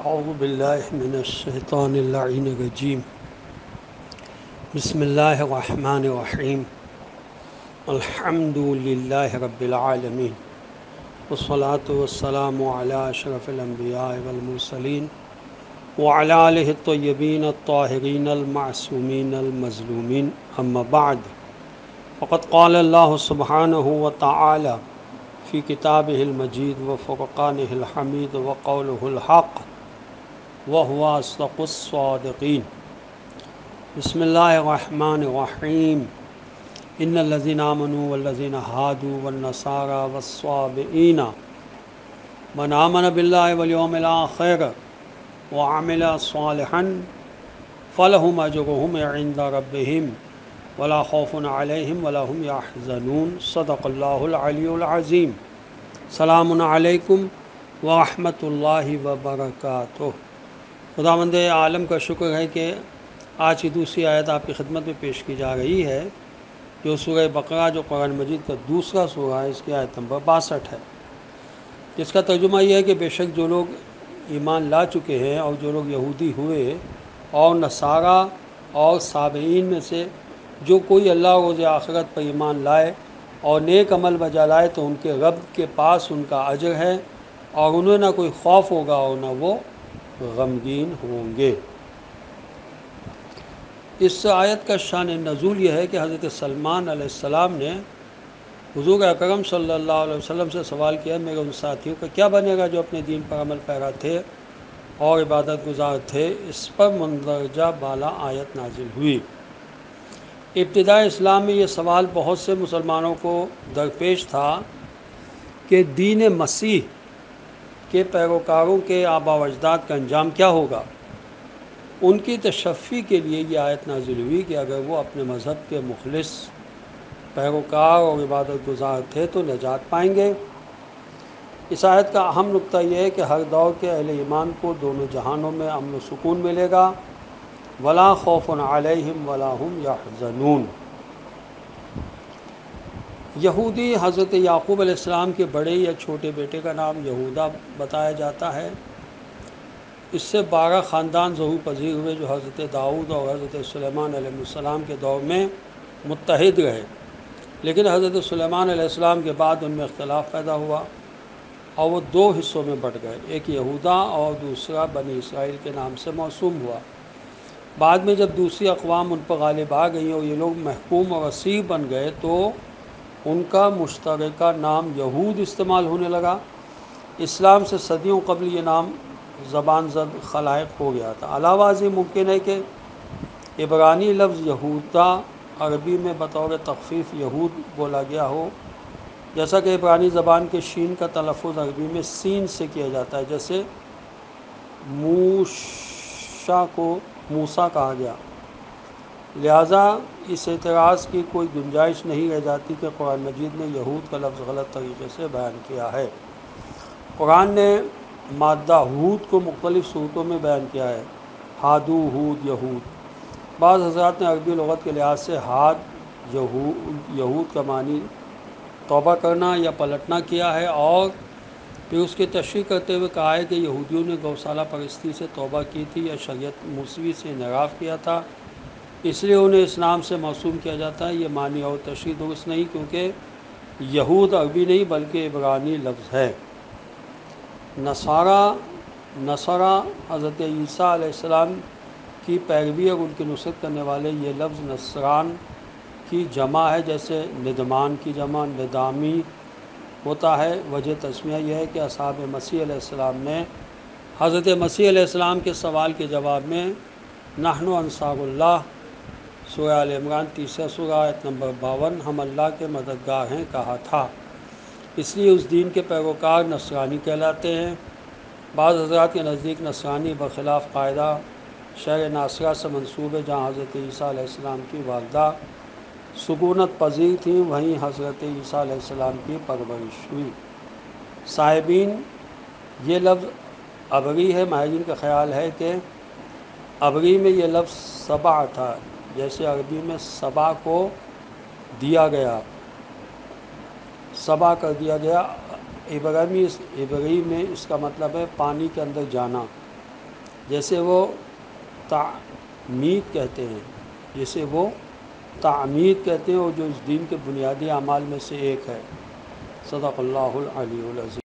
اعوذ باللہ من الشیطان اللعین الرجیم بسم اللہ الرحمن الرحیم الحمد للہ رب العالمین والصلاة والسلام علی اشرف الانبیاء والمرسلین وعلی آلہ الطیبین الطاہرین المعصومین المظلومین اما بعد فقد قال اللہ سبحانہ وتعالی فی کتابہ المجید وفرقانہ الحمید وقولہ الحق وهو أصدق الصادقين بسم الله الرحمن الرحيم إن الذين آمنوا والذين هادوا والنصارى والصابئين من آمن بالله واليوم الآخر وعمل صالحا فلهم أجرهم عند ربهم ولا خوف عليهم ولا هم يحزنون صدق الله العلي العظيم سلام علیکم ورحمۃ اللہ وبرکاتہ۔ خداوند عالم کا شکر ہے کہ آج کی دوسری آیت آپ کی خدمت میں پیش کی جا رہی ہے، جو سورہ بقرہ جو قرآن مجید کا دوسرا سورہ ہے، اس کی آیت نمبر 62 ہے، جس کا ترجمہ یہ ہے کہ بے شک جو لوگ ایمان لا چکے ہیں اور جو لوگ یہودی ہوئے اور نصارہ اور صابئین میں سے جو کوئی اللہ اور روز آخرت پر ایمان لائے اور نیک عمل بجا لائے تو ان کے رب کے پاس ان کا اجر ہے اور انہیں نہ کوئی خوف ہوگا اور نہ وہ غمگین ہوں گے۔ اس آیت کا شان نزول یہ ہے کہ حضرت سلمان علیہ السلام نے حضور اکرم صلی اللہ علیہ وسلم سے سوال کیا، میرے ان ساتھیوں کا کیا بنے گا جو اپنے دین پر عمل پیرا تھے اور عبادت گزار تھے۔ اس پر مندرجہ بالا آیت نازل ہوئی۔ ابتداء اسلام میں یہ سوال بہت سے مسلمانوں کو درپیش تھا کہ دین مسیح کے پیروکاروں کے آباء و اجداد کا انجام کیا ہوگا۔ ان کی تشفی کے لیے یہ آیت نازل ہوئی کہ اگر وہ اپنے مذہب کے مخلص پیروکار اور عبادت گزار تھے تو نجات پائیں گے۔ اس آیت کا اہم نقطہ یہ ہے کہ ہر دور کے اہل ایمان کو دونوں جہانوں میں امن و سکون ملے گا۔ ولا خوف علیہم ولا هم یحزنون۔ یہودی حضرت یعقوب علیہ السلام کے بڑے یا چھوٹے بیٹے کا نام یہودا بتایا جاتا ہے۔ اس سے 12 خاندان ظہور پذیر ہوئے جو حضرت داؤد اور حضرت سلیمان علیہ السلام کے دور میں متحد رہے، لیکن حضرت سلیمان علیہ السلام کے بعد ان میں اختلاف پیدا ہوا اور وہ 2 حصوں میں بٹ گئے، ایک یہودا اور دوسرا بنی اسرائیل کے نام سے موسوم ہوا۔ بعد میں جب دوسری اقوام ان پر غالب آ گئیں اور یہ لوگ محکوم اور اسیر بن گئے تو ان کا مشترکہ نام یہود استعمال ہونے لگا۔ اسلام سے صدیوں قبل یہ نام زبان زد خلائق ہو گیا تھا۔ علاوہ ازیں ممکن ہے کہ عبرانی لفظ یہودا عربی میں بطور تخفیف یہود بولا گیا ہو، جیسا کہ عبرانی زبان کے شین کا تلفظ عربی میں سین سے کیا جاتا ہے، جیسے موشا کو موسیٰ کہا گیا۔ لہٰذا اس اعتراض کی کوئی گنجائش نہیں رہ جاتی کہ قرآن مجید نے یہود کا لفظ غلط طریقے سے بیان کیا ہے۔ قرآن نے مادہ ہود کو مختلف صورتوں میں بیان کیا ہے، ہادو، ہود، یہود۔ بعض حضرات نے عربی لغت کے لحاظ سے ہاد یہود کا معنی توبہ کرنا یا پلٹنا کیا ہے، اور پھر اس کی تشریح کرتے ہوئے کہا ہے کہ یہودیوں نے گوشالہ پرستی سے توبہ کی تھی یا شریعت موسوی سے انحراف کیا تھا، اس لیے انہیں اس نام سے موسوم کیا جاتا ہے۔ یہ معنی اور تشریح درست نہیں، کیونکہ یہود عربی نہیں بلکہ عبرانی لفظ ہے۔ نصارہ حضرت عیسیٰ علیہ السلام کی پیروی اور ان کی نصرت کرنے والے، یہ لفظ نصران کی جمع ہے، جیسے ندمان کی جمع ندامی ہوتا ہے۔ وجہ تسمیہ یہ ہے کہ اصحاب مسیح علیہ السلام نے حضرت مسیح علیہ السلام کے سوال کے جواب میں نحن انصار اللہ، سورہ آل عمران 3 سورہ آیت نمبر 52، ہم اللہ کے مددگار ہیں کہا تھا، اس لیے اس دین کے پیروکار نصرانی کہلاتے ہیں۔ بعض حضرات کے نزدیک نصرانی برخلاف قاعدہ شہر ناصرہ سے منسوب ہے، جہاں حضرت عیسیٰ علیہ السلام کی والدہ سکونت پذیر تھیں، وہیں حضرت عیسیٰ علیہ السلام کی پرورش ہوئی۔ صائبین، یہ لفظ عبری ہے۔ ماہرین کا خیال ہے کہ عبری میں یہ لفظ سبع تھا، جیسے عربی میں سبع کو دیا گیا، سبع کر دیا گیا۔ عبری میں اس کا مطلب ہے پانی کے اندر جانا۔ جیسے وہ تعمید کہتے ہیں، جسے وہ تعمید کہتے ہیں، اور جو اس دین کے بنیادی اعمال میں سے ایک ہے۔ صدق اللہ العلی العظیم۔